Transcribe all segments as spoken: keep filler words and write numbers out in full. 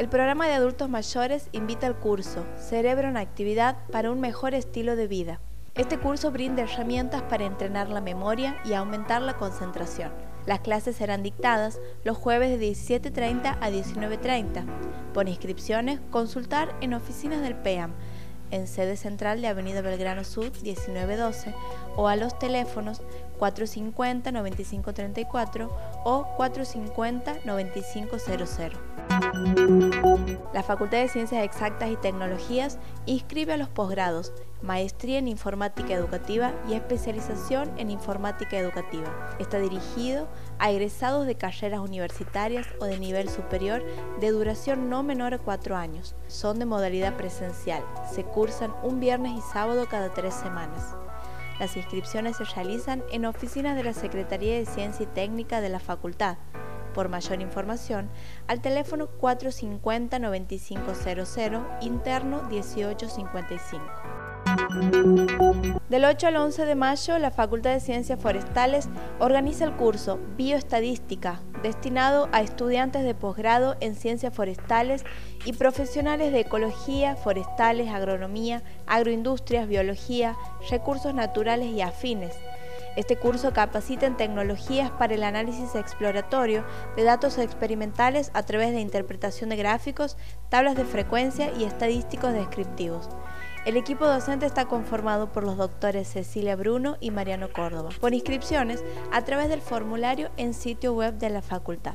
El programa de adultos mayores invita al curso Cerebro en Actividad para un mejor estilo de vida. Este curso brinda herramientas para entrenar la memoria y aumentar la concentración. Las clases serán dictadas los jueves de diecisiete treinta a diecinueve treinta. Por inscripciones, consultar en oficinas del P E A M, en sede central de Avenida Belgrano Sur diecinueve doce, o a los teléfonos cuatrocientos cincuenta, noventa y cinco treinta y cuatro o cuatrocientos cincuenta, noventa y cinco cero cero. La Facultad de Ciencias Exactas y Tecnologías inscribe a los posgrados, maestría en Informática Educativa y especialización en Informática Educativa. Está dirigido a egresados de carreras universitarias o de nivel superior de duración no menor a cuatro años. Son de modalidad presencial. Se cursan un viernes y sábado cada tres semanas. Las inscripciones se realizan en oficinas de la Secretaría de Ciencia y Técnica de la Facultad. Por mayor información, al teléfono cuatrocientos cincuenta, noventa y cinco cero cero, interno dieciocho cincuenta y cinco. Del ocho al once de mayo, la Facultad de Ciencias Forestales organiza el curso Bioestadística, destinado a estudiantes de posgrado en Ciencias Forestales y profesionales de Ecología, Forestales, Agronomía, Agroindustrias, Biología, Recursos Naturales y afines. Este curso capacita en tecnologías para el análisis exploratorio de datos experimentales a través de interpretación de gráficos, tablas de frecuencia y estadísticos descriptivos. El equipo docente está conformado por los doctores Cecilia Bruno y Mariano Córdoba. Por inscripciones, a través del formulario en sitio web de la facultad.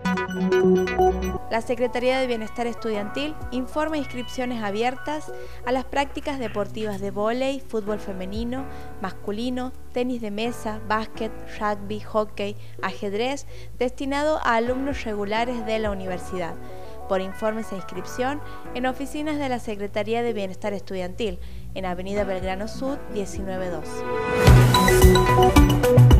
La Secretaría de Bienestar Estudiantil informa inscripciones abiertas a las prácticas deportivas de vóley, fútbol femenino, masculino, tenis de mesa, básquet, rugby, hockey, ajedrez, destinado a alumnos regulares de la universidad. Por informes e inscripción en oficinas de la Secretaría de Bienestar Estudiantil, en Avenida Belgrano Sur diecinueve doce.